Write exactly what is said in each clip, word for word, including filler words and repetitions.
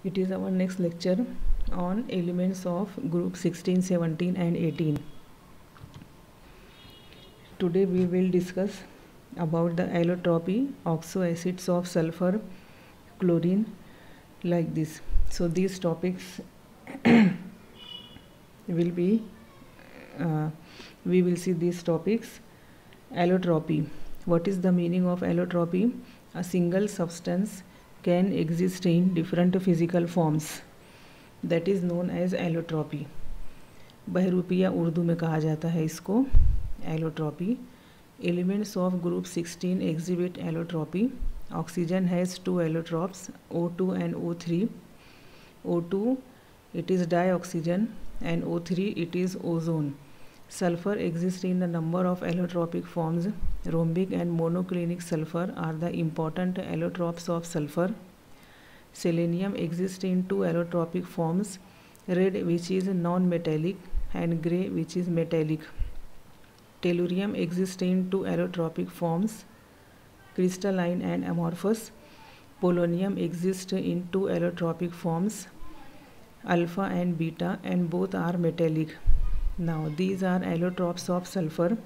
It is our next lecture on elements of group sixteen, seventeen and eighteen. Today we will discuss about the allotropy, oxo acids of sulfur, chlorine, like this. So these topics will be, uh, we will see these topics. Allotropy. What is the meaning of allotropy? A single substance can exist in different physical forms. That is known as allotropy. बहरूपिया उर्दू में कहा जाता है इसको allotropy. Elements of group sixteen exhibit allotropy. Oxygen has two allotropes, O two and O three. O two, it is dioxygen, and O three, it is ozone. Sulfur exists in a number of allotropic forms. Rhombic and monoclinic sulfur are the important allotropes of sulfur. Selenium exists in two allotropic forms, red, which is non-metallic, and grey, which is metallic. Tellurium exists in two allotropic forms, crystalline and amorphous. Polonium exists in two allotropic forms, alpha and beta, and both are metallic. Now these are allotropes of sulfur.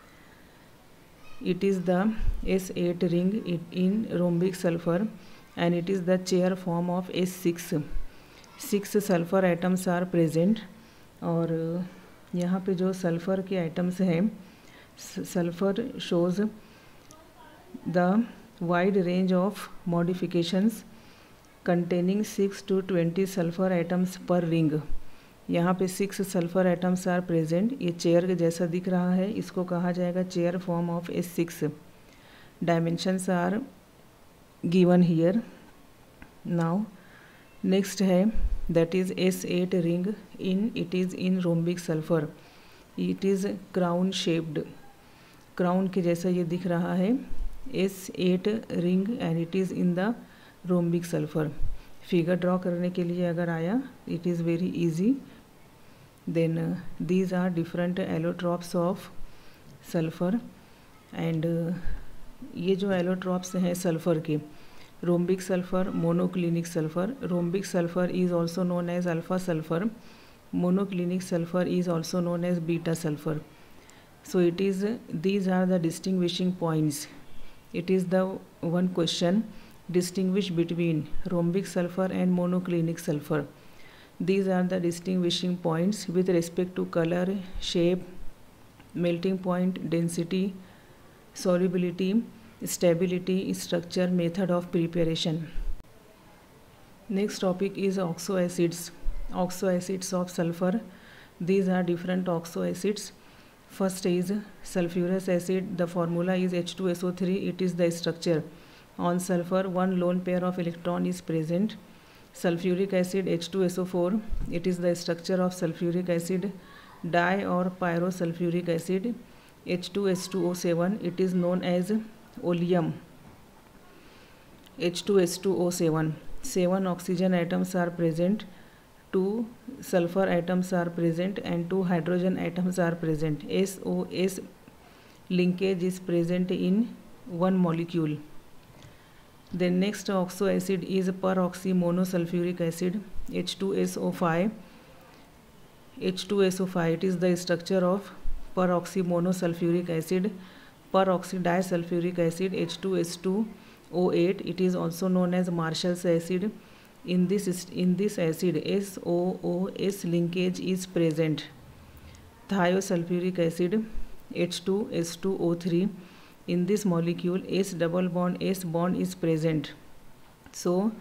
It is the S eight ring in rhombic sulfur, and it is the chair form of S six. Six sulfur atoms are present. और यहाँ पे जो sulphur के atoms हैं, sulphur shows the wide range of modifications containing six to twenty sulfur atoms per ring. यहाँ पे six sulphur atoms are present. ये chair के जैसा दिख रहा है, इसको कहा जाएगा chair form of S six. Dimensions are given here. Now next है that is S eight ring in it is in rhombic sulphur. It is crown shaped. Crown के जैसा ये दिख रहा है, S eight ring, and it is in the rhombic sulphur. Figure draw करने के लिए अगर आया, it is very easy. then uh, these are different allotropes of sulfur. and uh, ये जो allotropes हैं सल्फर के, rhombic sulfur, monoclinic sulfur. Rhombic sulfur is also known as alpha sulfur. Monoclinic sulfur is also known as beta sulfur. So it is, these are the distinguishing points. It is the one question, distinguish between rhombic sulfur and monoclinic sulfur. These are the distinguishing points with respect to color, shape, melting point, density, solubility, stability, structure, method of preparation. Next topic is oxo acids. Oxo acids of sulfur. These are different oxo acids. First is sulfurous acid. The formula is H two S O three. It is the structure. On sulfur, one lone pair of electron is present. Sulfuric acid, H two S O four. It is the structure of sulfuric acid. Di or pyrosulfuric acid, H two S two O seven. It is known as oleum, H two S two O seven. Seven oxygen atoms are present, two sulfur atoms are present, and two hydrogen atoms are present. S O S linkage is present in one molecule. The next oxo acid is peroxymonosulfuric acid, H two S O five. H two S O five, it is the structure of peroxymonosulfuric acid. Peroxidisulfuric acid, H two S two O eight. It is also known as Marshall's acid. In this in this acid, S O O S linkage is present. Thiosulfuric acid, H two S two O three. In this molecule, S double bond S bond is present. So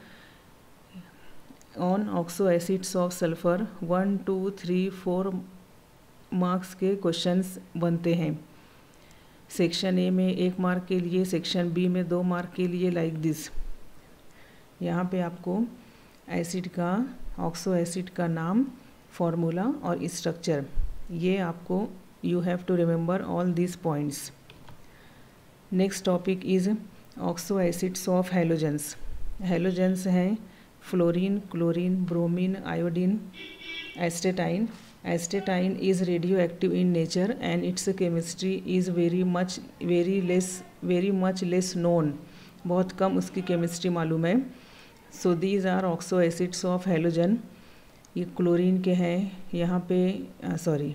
on oxo acids of sulfur, one, two, three, four marks के questions बनते हैं. Section A में एक mark के लिए, section B में दो mark के लिए, लाइक दिस. यहाँ पे आपको एसिड का, ऑक्सो एसिड का नाम, फॉर्मूला और स्ट्रक्चर, ये आपको you have to remember all this points. Next topic is oxo acids of halogens. Halogens हैं fluorine, chlorine, bromine, iodine, astatine. Astatine is radioactive in nature and its chemistry is very much very less very much less known. बहुत कम उसकी chemistry मालूम है. So these are oxo acids of halogen. ये chlorine के हैं, यहाँ पे सॉरी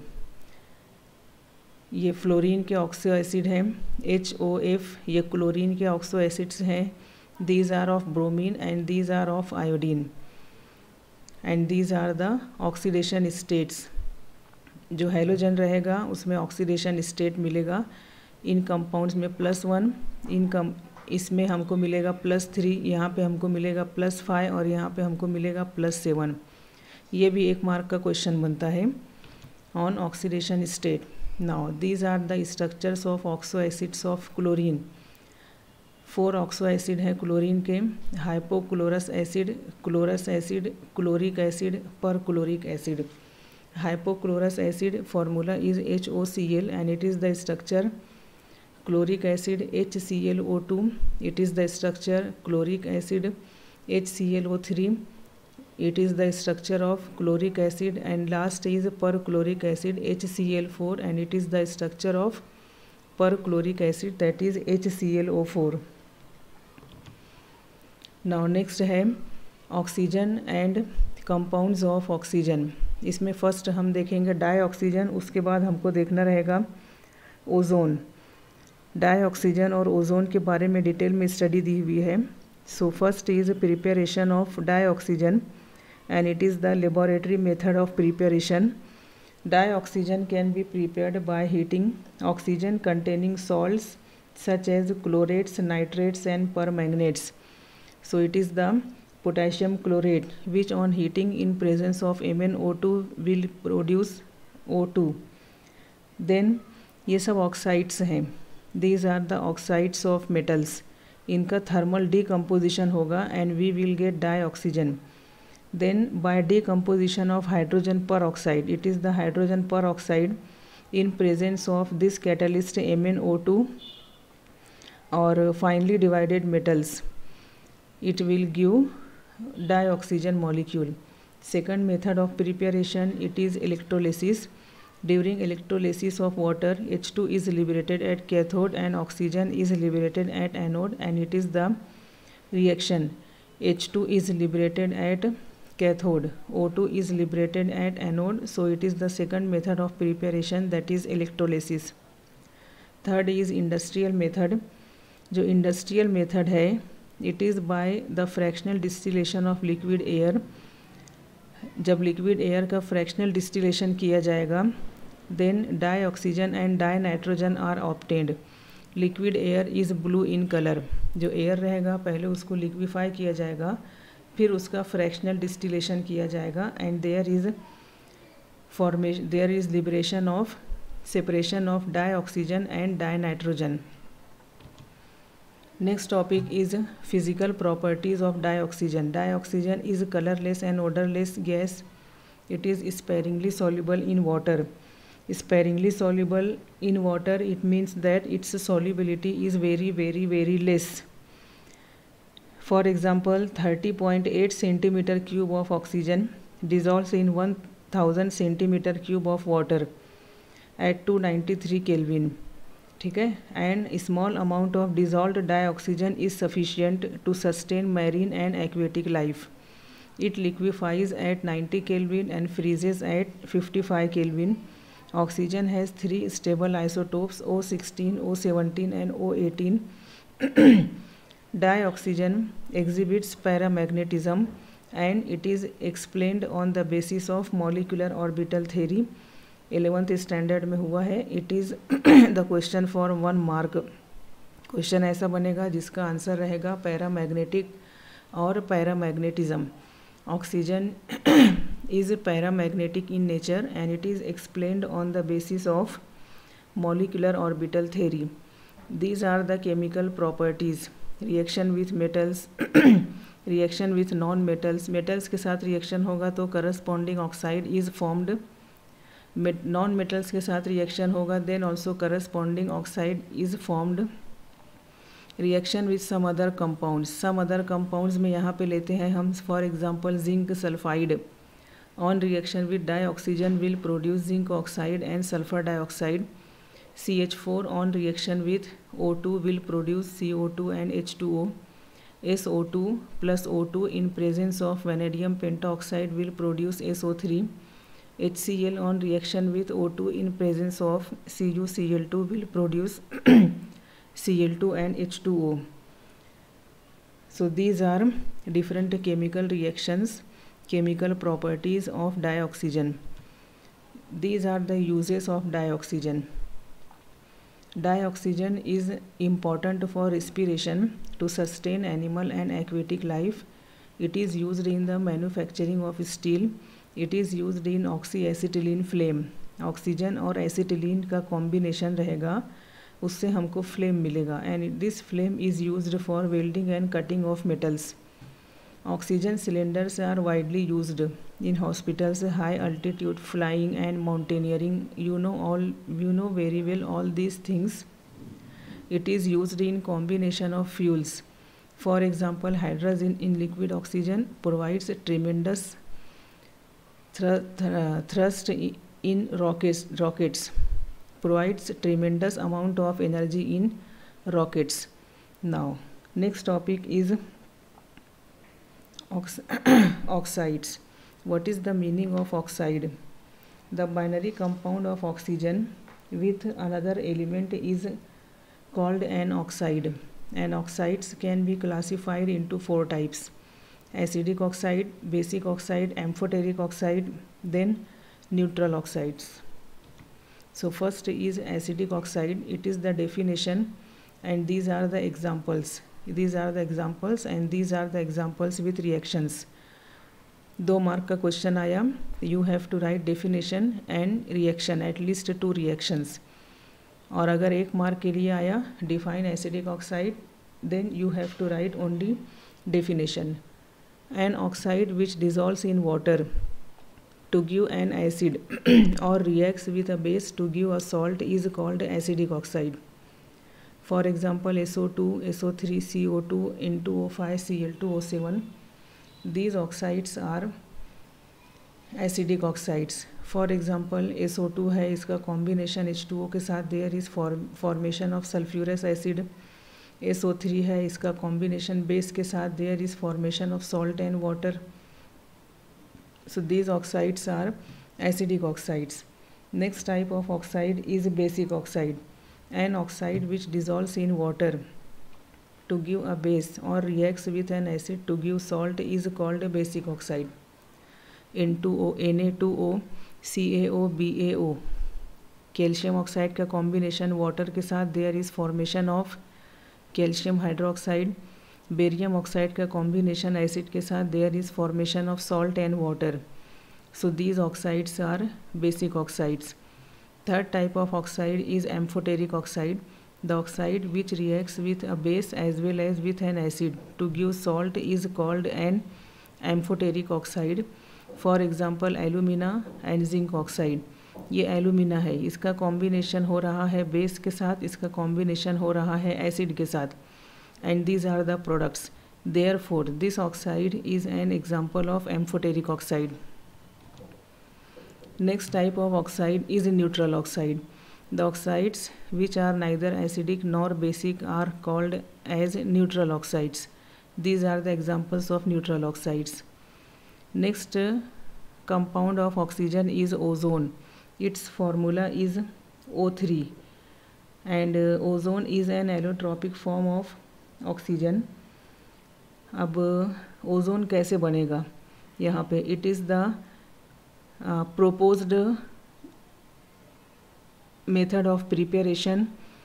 ये फ्लोरीन के ऑक्सो एसिड हैं। एच ओ एफ ये क्लोरीन के ऑक्सो एसिड्स हैं। These are of bromine and these are of iodine and these are the oxidation states. जो हेलोजन रहेगा उसमें ऑक्सीडेशन स्टेट मिलेगा इन कंपाउंड्स में प्लस वन, इन कम इसमें हमको मिलेगा प्लस थ्री, यहाँ पे हमको मिलेगा प्लस फाइव और यहाँ पे हमको मिलेगा प्लस सेवन। ये भी एक मार्क का क्वेश्चन बनता है on oxidation state. Now these are the structures of oxo acids of chlorine. Four oxo acid हैं क्लोरीन के, hypochlorous acid, chlorous acid, chloric acid, perchloric acid. Hypochlorous acid formula is H O C l and it is the structure. Chloric acid H C l O two, it is the structure. Chloric acid H C l O three, it is the structure of chloric acid. And last is perchloric acid H C l four and it is the structure of perchloric acid, that is H C l O four. Now next है oxygen and compounds of oxygen. इसमें first हम देखेंगे dioxygen, उसके बाद हमको देखना रहेगा ozone. Dioxygen और ओजोन के बारे में डिटेल में स्टडी दी हुई है। So first is preparation of dioxygen and it is the laboratory method of preparation. Dioxygen can be prepared by heating oxygen containing salts such as chlorates, nitrates and permanganates. So it is the potassium chlorate which on heating in presence of M n O two will produce O two. then ये सब oxides हैं। these are the oxides of metals. इनका thermal decomposition होगा and we will get dioxygen. then by decomposition of hydrogen peroxide, it is the hydrogen peroxide in presence of this catalyst M n O two or finely divided metals, it will give dioxygen molecule. Second method of preparation, it is electrolysis. During electrolysis of water, H two is liberated at cathode and oxygen is liberated at anode, and it is the reaction. H two is liberated at cathode, O two is liberated at anode, so it is the second method of preparation, that is electrolysis. Third is industrial method. जो industrial method है, it is by the fractional distillation of liquid air. जब liquid air का fractional distillation किया जाएगा, then dioxygen and dinitrogen are obtained. Liquid air is blue in colour. जो air रहेगा पहले उसको लिक्विफाई किया जाएगा, फिर उसका फ्रैक्शनल डिस्टिलेशन किया जाएगा and there is formation, there is liberation of separation of dioxygen and dinitrogen. Next topic is physical properties of dioxygen. Dioxygen is colorless and odorless gas. It is sparingly soluble in water. Sparingly soluble in water, it means that its solubility is very very very less. For example, thirty point eight centimeter cube of oxygen dissolves in one thousand centimeter cube of water at two ninety-three Kelvin. ठीक है, and small amount of dissolved dioxygen is sufficient to sustain marine and aquatic life. It liquefies at ninety kelvin and freezes at fifty five kelvin. Oxygen has three stable isotopes O sixteen, O seventeen and O eighteen. Dioxygen exhibits paramagnetism and it is explained on the basis of molecular orbital theory. Eleventh standard में हुआ है. It is the question for one mark. Question ऐसा बनेगा जिसका answer रहेगा paramagnetic और paramagnetism. Oxygen is paramagnetic in nature and it is explained on the basis of molecular orbital theory. These are the chemical properties. Reaction with metals, reaction with non metals. Metals के साथ reaction होगा तो corresponding oxide is formed. Non metals के साथ reaction होगा then also corresponding oxide is formed. Reaction with some other compounds. Some other compounds में यहाँ पे लेते हैं हम for example zinc sulphide. On reaction with dioxygen will produce zinc oxide and sulphur dioxide. C H four on reaction with O two will produce C O two and H two O. S O two plus O two in presence of vanadium pentoxide will produce S O three. HCl on reaction with O two in presence of C u C l two will produce C l two and H two O. So these are different chemical reactions, chemical properties of dioxygen. These are the uses of dioxygen. Dioxygen is important for respiration to sustain animal and aquatic life. It is used in the manufacturing of steel. It is used in oxyacetylene flame. Oxygen और acetylene का combination रहेगा, उससे हमको flame मिलेगा, and this flame is used for welding and cutting of metals. Oxygen cylinders are widely used in hospitals, high altitude flying and mountaineering. You know all you know very well all these things. It is used in combination of fuels. For example, hydrogen in liquid oxygen provides a tremendous thr- thr- thrust in rockets. Rockets provides tremendous amount of energy in rockets. Now, next topic is Ox oxides. What is the meaning of oxide? The binary compound of oxygen with another element is called an oxide. And oxides can be classified into four types: acidic oxide, basic oxide, amphoteric oxide, then neutral oxides. So first is acidic oxide. It is the definition, and these are the examples. These are the examples and these are the examples with reactions. दो mark का question आया, you have to write definition and reaction, at least two reactions. और अगर एक mark के लिए आया define acidic oxide, then you have to write only definition. An oxide which dissolves in water to give an acid or reacts with a base to give a salt is called acidic oxide. For example, S O two, S O three, C O two, N two O five, C l two O seven. These oxides are acidic oxides. For example, S O two है, इसका combination H two O के साथ there is formation of sulfurous acid. S O three है, इसका combination base के साथ there is formation of salt and water. So these oxides are acidic oxides. Next type of oxide is basic oxide. An oxide which dissolves in water to give a base or reacts with an acid to give salt is called a basic oxide. N two O, N A two O, C A O, B A O. Calcium oxide का combination water के साथ there is formation of calcium hydroxide. Barium oxide का combination acid के साथ there is formation of salt and water. So these oxides are basic oxides. Third type of oxide is amphoteric oxide. The oxide which reacts with a base as well as with an acid to give salt is called an amphoteric oxide. For example, alumina and zinc oxide. ये alumina है, इसका combination हो रहा है base के साथ, इसका combination हो रहा है acid के साथ, and these are the products. Therefore, this oxide is an example of amphoteric oxide. Next type of oxide is neutral oxide. The oxides which are neither acidic nor basic are called as neutral oxides. These are the examples of neutral oxides. Next uh, compound of oxygen is ozone. Its formula is O three, and uh, ozone is an allotropic form of oxygen. अब ozone कैसे बनेगा यहाँ पे? It is the Uh, proposed method of preparation.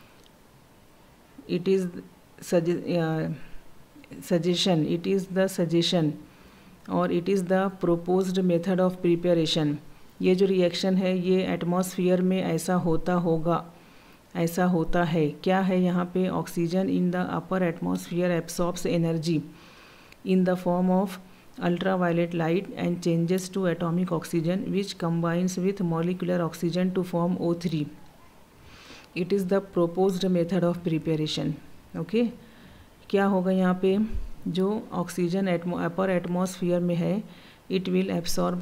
It is uh, suggestion. It is the suggestion or it is the proposed method of preparation. ये जो reaction है ये atmosphere में ऐसा होता होगा, ऐसा होता है. क्या है यहाँ पे? Oxygen in the upper atmosphere absorbs energy in the form of ultraviolet light and changes to atomic oxygen which combines with molecular oxygen to form O three. It is the proposed method of preparation. Okay, क्या होगा यहाँ पे? जो oxygen upper atmosphere में है, it will absorb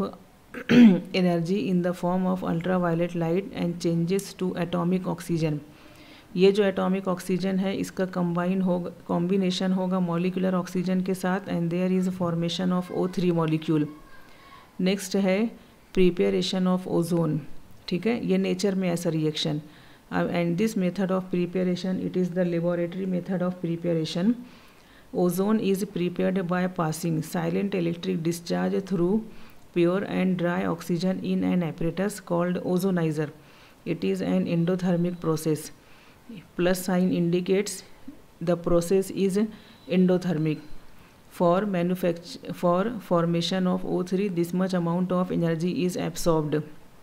energy in the form of ultraviolet light and changes to atomic oxygen. ये जो atomic oxygen है इसका कंबाइन होगा कॉम्बिनेशन होगा मॉलिक्यूलर ऑक्सीजन के साथ and there is formation of O three molecule. Next है प्रिपेरेशन ऑफ ओजोन, ठीक है, ये नेचर में ऐसा reaction. And this method of preparation it is the laboratory method of preparation. Ozone is prepared by passing silent electric discharge through pure and dry oxygen in an apparatus called ozonizer. It is an endothermic process. Plus sign indicates the process is endothermic. For manufacture for formation of O three, this much amount of energy is absorbed.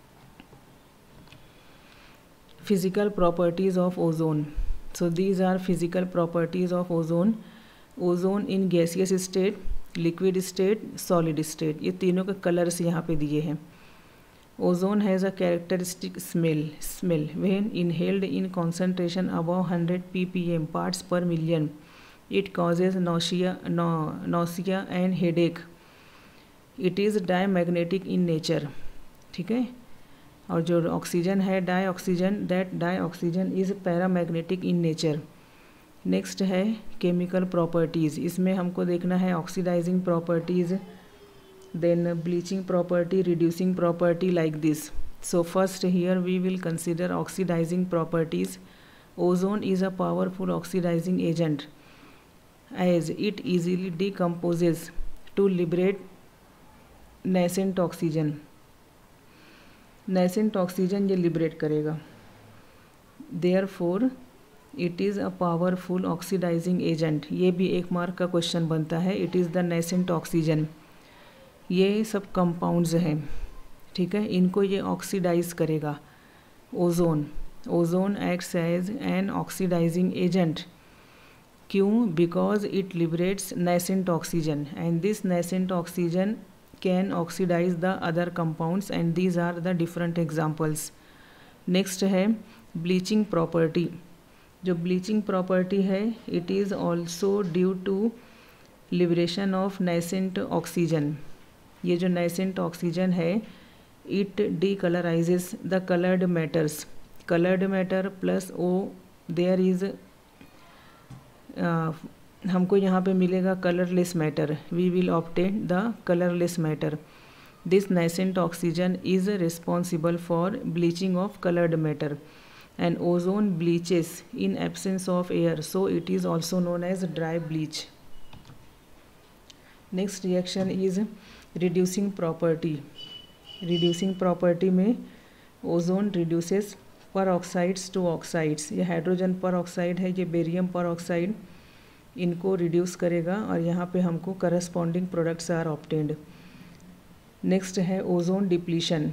Physical properties of ozone. So these are physical properties of ozone. Ozone in gaseous state, liquid state, solid state. ये तीनों के colours यहाँ पे दिए हैं। Ozone has a characteristic smell smell when inhaled in concentration above one hundred ppm parts per million. It causes nausea, no, nausea and headache. It is diamagnetic in nature, ठीक है। और जो ऑक्सीजन है dioxygen, that dioxygen is paramagnetic in nature. Next है chemical properties, इसमें हमको देखना है oxidising properties, then bleaching property, reducing property, like this. So first here we will consider oxidizing properties. Ozone is a powerful oxidizing agent as it easily decomposes to liberate nascent oxygen. nascent oxygen ये liberate करेगा, therefore it is a powerful oxidizing agent. ये भी एक mark का question बनता है, it is the nascent oxygen. ये सब कंपाउंड्स हैं, ठीक है, इनको ये ऑक्सीडाइज करेगा। Ozone ozone acts as an oxidising agent. क्यों? Because it liberates nascent oxygen and this nascent oxygen can oxidise the other compounds and these are the different examples. Next है ब्लीचिंग प्रॉपर्टी। जो bleaching property है it is also due to liberation of nascent oxygen. ये जो nascent oxygen है it decolourises the coloured matters. Coloured matter plus O there is हमको यहाँ पे मिलेगा colourless matter, we will obtain the colourless matter. This nascent oxygen is responsible for bleaching of coloured matter and ozone bleaches in absence of air, so it is also known as dry bleach. Next reaction is reducing property. Reducing property में ozone reduces peroxides to oxides. ये hydrogen peroxide है, ये barium पर oxide, इनको reduce करेगा और यहाँ पे हमको corresponding products are obtained. Next है ozone depletion.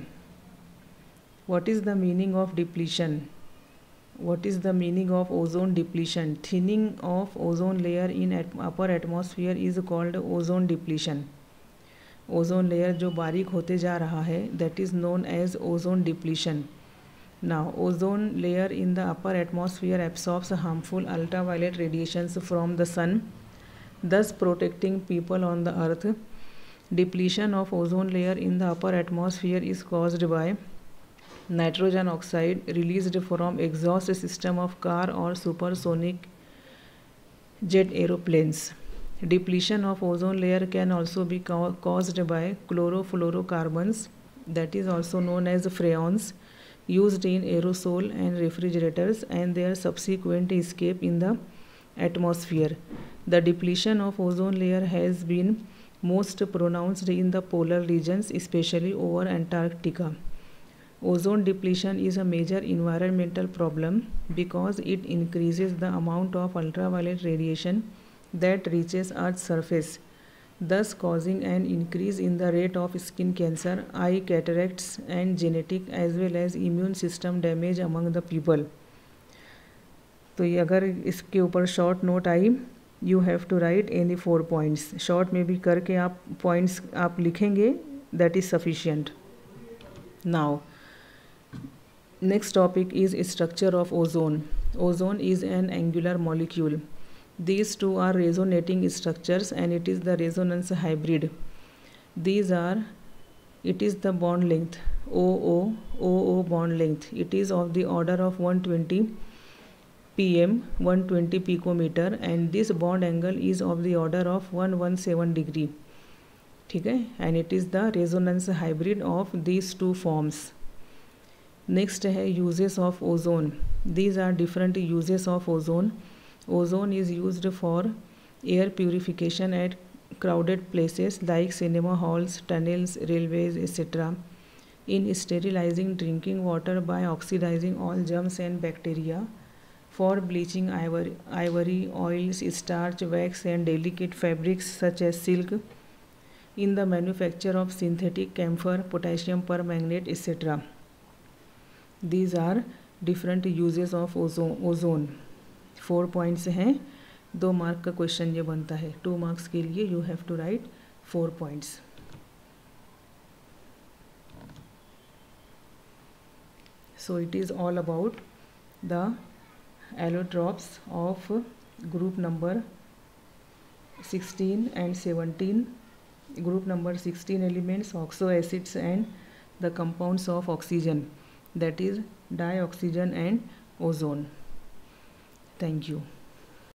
What is the meaning of depletion? What is the meaning of ozone depletion? Thinning of ozone layer in at upper atmosphere is called ozone depletion. Ozone layer जो बारीक होते जा रहा है that is known as ozone depletion. Now ozone layer in the upper atmosphere absorbs harmful ultraviolet radiations from the sun, thus protecting people on the earth. Depletion of ozone layer in the upper atmosphere is caused by nitrogen oxide released from exhaust system of car or supersonic jet aeroplanes. Depletion of ozone layer can also be caused by chlorofluorocarbons, that is also known as freons, used in aerosol and refrigerators and their subsequent escape in the atmosphere. The depletion of ozone layer has been most pronounced in the polar regions, especially over Antarctica. Ozone depletion is a major environmental problem because it increases the amount of ultraviolet radiation that reaches Earth's surface, thus causing an increase in the rate of skin cancer, eye cataracts and genetic as well as immune system damage among the people. तो ये अगर इसके ऊपर short note आई, you have to write any four points. Short में भी करके आप पॉइंट्स आप लिखेंगे, that is sufficient. Now next topic is structure of ozone. Ozone is an angular molecule. These two are resonating structures and it is the resonance hybrid. These are, it is the bond length O O O O bond length. It is of the order of one hundred twenty P M one hundred twenty picometer and this bond angle is of the order of one hundred seventeen degree. ठीक है, and it is the resonance hybrid of these two forms. Next है uses of ozone. These are different uses of ozone. Ozone is used for air purification at crowded places like cinema halls, tunnels, railways, et cetera. In sterilizing drinking water by oxidizing all germs and bacteria. For bleaching ivory, ivory, oils, starch, wax and delicate fabrics such as silk. In the manufacture of synthetic camphor, potassium permanganate, et cetera. These are different uses of ozone. ozone. Four points हैं, दो mark का question ये बनता है. To marks के लिए you have to write four points. So it is all about the allotropes of group number sixteen and seventeen. Group number sixteen elements, oxo acids and the compounds of oxygen, that is dioxygen and ozone. Thank you.